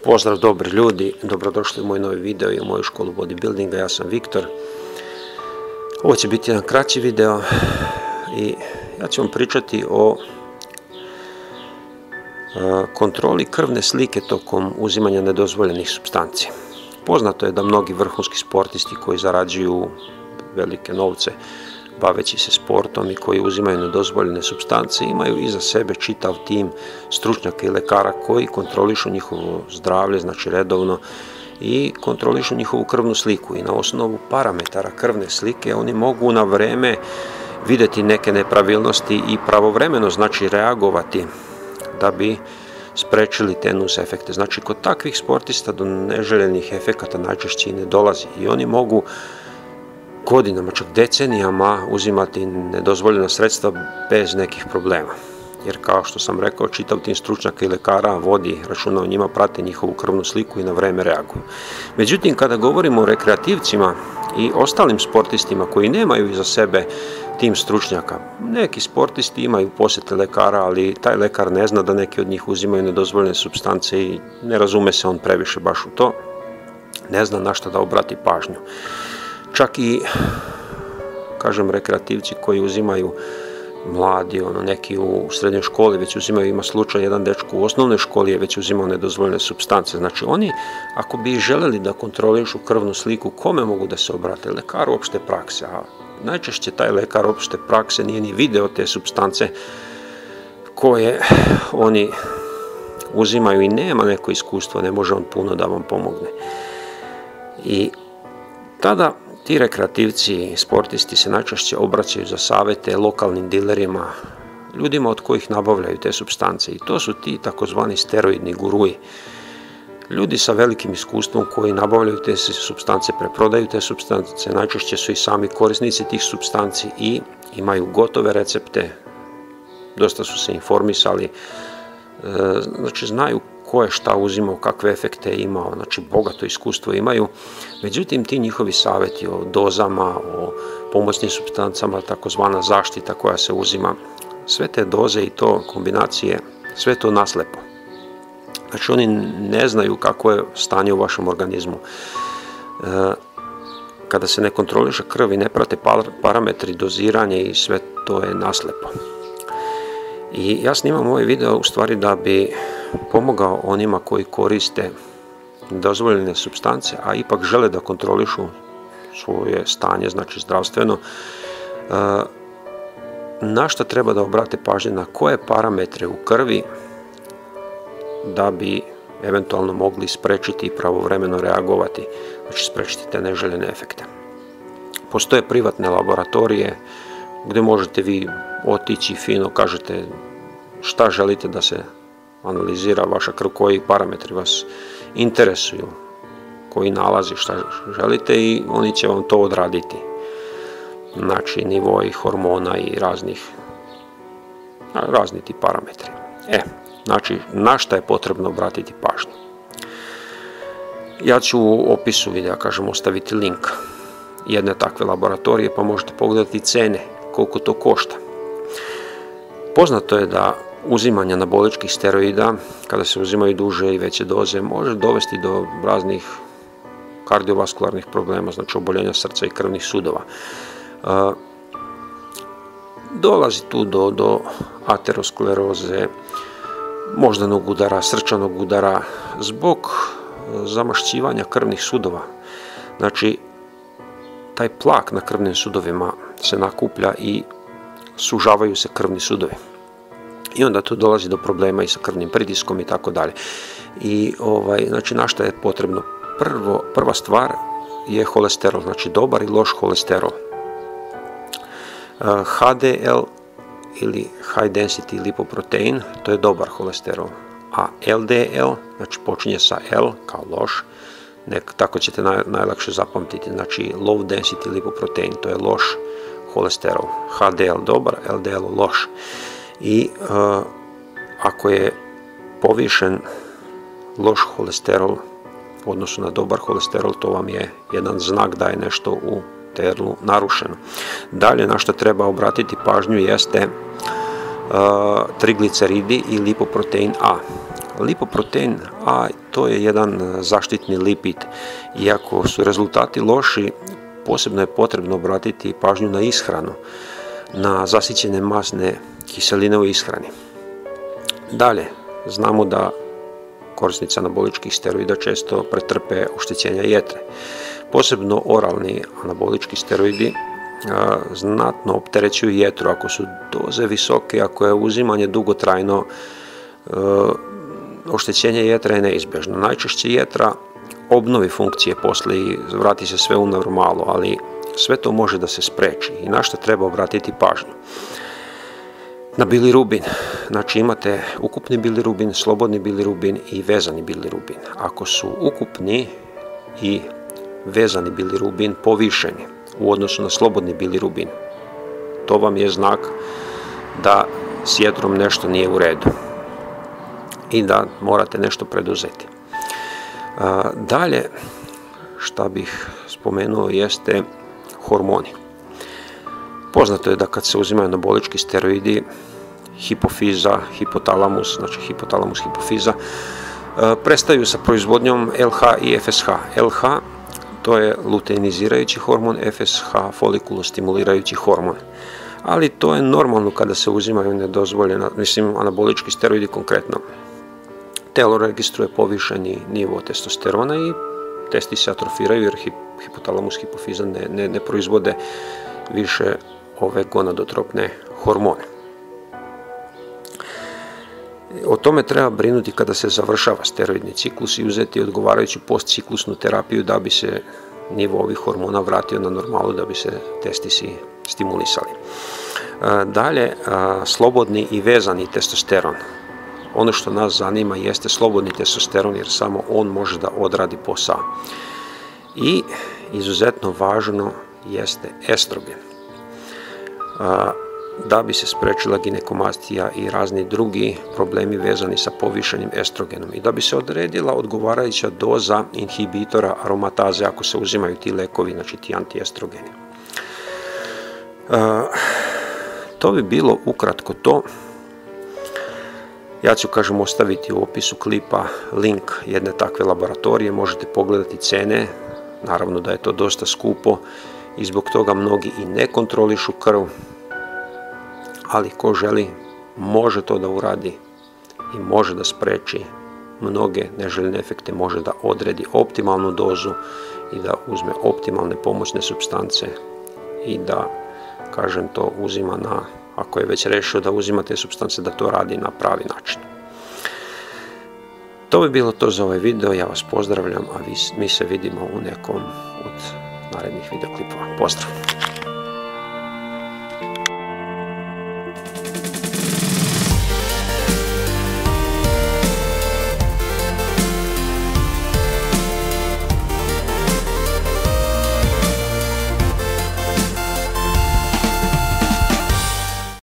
Pozdrav dobri ljudi, dobrodošli u moj novi video i u moju školu bodybuildinga. Ja sam Viktor. Ovo će biti jedan kraći video i ja ću vam pričati o kontroli krvne slike tokom uzimanja nedozvoljenih supstanci. Poznato je da mnogi vrhunski sportisti koji zarađuju velike novce baveći se sportom i koji uzimaju nedozvoljene supstance imaju iza sebe čitav tim stručnjaka i lekara koji kontrolišu njihovo zdravlje, znači redovno, i kontrolišu njihovu krvnu sliku i na osnovu parametara krvne slike oni mogu na vreme vidjeti neke nepravilnosti i pravovremeno, znači, reagovati da bi sprečili te nus efekte. Znači, kod takvih sportista do neželjenih efekata najčešće i ne dolazi i oni mogu godinama, čak decenijama uzimati nedozvoljena sredstva bez nekih problema. Jer kao što sam rekao, čitav tim stručnjaka i lekara vodi računa o njima, prate njihovu krvnu sliku i na vreme reaguju. Međutim, kada govorimo o rekreativcima i ostalim sportistima koji nemaju iza sebe tim stručnjaka, neki sportisti imaju posjete lekara, ali taj lekar ne zna da neki od njih uzimaju nedozvoljene supstance i ne razume se on previše baš u to, ne zna na što da obrati pažnju. Čak i, kažem, rekreativci koji uzimaju mladi, neki u srednjoj školi već uzimaju, ima slučaj, jedan dečko u osnovnoj školi je već uzimao nedozvoljene supstance. Znači oni, ako bi željeli da kontrolišu krvnu sliku, kome mogu da se obrate? Lekaru opšte prakse, a najčešće taj lekar opšte prakse nije ni video te supstance koje oni uzimaju i nema neko iskustvo, ne može on puno da vam pomogne. I tada ti rekreativci i sportisti se najčešće obraćaju za savjete lokalnim dilerima, ljudima od kojih nabavljaju te supstance, i to su ti takozvani steroidni guruji. Ljudi sa velikim iskustvom koji nabavljaju te supstance, preprodaju te supstance, najčešće su i sami korisnici tih supstanci i imaju gotove recepte, dosta su se informisali, znači znaju ko je šta uzimao, kakve efekte je imao, znači bogato iskustvo imaju. Međutim, ti njihovi savjeti o dozama, o pomoćnim supstancama, takozvana zaštita koja se uzima, sve te doze i to kombinacije, sve to naslepo. Znači oni ne znaju kako je stanje u vašem organizmu. Kada se ne kontroliše krv i ne prate parametri doziranja i sve to je naslepo. I ja snimam ovaj video u stvari da bi pomogao onima koji koriste dozvoljene supstance, a ipak žele da kontrolišu svoje stanje, znači zdravstveno, na što treba da obrate pažnje, na koje parametre u krvi da bi eventualno mogli sprečiti i pravovremeno reagovati, znači sprečiti te neželjene efekte. Postoje privatne laboratorije gdje možete vi otići fino, kažete šta želite da se analizira vaša krv, koji parametri vas interesuju, koji nalazi šta želite, i oni će vam to odraditi. Znači nivoi hormona i razni ti parametri. Znači na šta je potrebno obratiti pažnju. Ja ću u opisu videa, kažem, ostaviti link jedne takve laboratorije pa možete pogledati cene, koliko to košta. Poznato je da uzimanje anaboličkih steroida, kada se uzimaju duže i veće doze, može dovesti do raznih kardiovaskularnih problema, znači oboljenja srca i krvnih sudova. Dolazi tu do ateroskleroze, moždanog udara, srčanog udara, zbog zamašćivanja krvnih sudova. Znači, taj plak na krvnim sudovima se nakuplja i sužavaju se krvni sudovi. I onda tu dolazi do problema i sa krvnim pritiskom i tako dalje. I znači na što je potrebno? Prva stvar je holesterol, znači dobar i loš holesterol. HDL ili high density lipoprotein, to je dobar holesterol. A LDL, znači počinje sa L kao loš, tako ćete najlakše zapamtiti, znači low density lipoprotein, to je loš holesterol. HDL dobar, LDL loš. I ako je povišen loš holesterol u odnosu na dobar holesterol, to vam je jedan znak da je nešto u telu narušeno. Dalje na što treba obratiti pažnju jeste trigliceridi i lipoprotein A. Lipoprotein A, to je jedan zaštitni lipid. Iako su rezultati loši, posebno je potrebno obratiti pažnju na ishranu, na zasićene masne kiseline u ishrani. Dalje, znamo da korisnici anaboličkih steroida često pretrpe oštećenja jetre. Posebno oralni anabolički steroidi znatno opterećuju jetru ako su doze visoke, ako je uzimanje dugotrajno, oštećenje jetre je neizbježno. Najčešće jetra obnovi funkcije poslije i vrati se sve u normalu, ali sve to može da se spreči i na što treba obratiti pažnju. Na bilirubin, znači imate ukupni bilirubin, slobodni bilirubin i vezani bilirubin. Ako su ukupni i vezani bilirubin povišeni u odnosu na slobodni bilirubin, to vam je znak da s jetrom nešto nije u redu i da morate nešto preduzeti. Dalje, šta bih spomenuo, jeste hormoni. Poznato je da kad se uzimaju anabolički steroidi, hipofiza, hipotalamus, znači hipotalamus, hipofiza, prestaju sa proizvodnjom LH i FSH. LH, to je luteinizirajući hormon, FSH, folikulostimulirajući hormon. Ali to je normalno kada se uzimaju nedozvoljena, anabolički steroidi konkretno. Telo registruje povišeni nivo testosterona i testi se atrofiraju jer hipotalamus, hipofiza ne proizvode više ove gonadotropne hormone. O tome treba brinuti kada se završava steroidni ciklus i uzeti odgovarajuću postciklusnu terapiju da bi se nivo ovih hormona vratio na normalu, da bi se testisi stimulisali. Dalje, slobodni i vezani testosteron. Ono što nas zanima jeste slobodni testosteron jer samo on može da odradi posao. I izuzetno važno jeste estrogen. Da bi se sprečila ginekomastija i razni drugi problemi vezani sa povišenim estrogenom i da bi se odredila odgovarajuća doza inhibitora aromataze ako se uzimaju ti lekovi, znači ti antiestrogeni. To bi bilo ukratko to. Ja ću, ostaviti u opisu klipa link jedne takve laboratorije, možete pogledati cene, naravno da je to dosta skupo i zbog toga mnogi i ne kontrolišu krv, ali ko želi može to da uradi i može da spreči mnoge neželjene efekte, može da odredi optimalnu dozu i da uzme optimalne pomoćne supstance i da, to uzima ako je već rešio da uzima te supstance, da to radi na pravi način. To bi bilo to za ovaj video, ja vas pozdravljam, a mi se vidimo u nekom od narednih videoklipova. Pozdrav!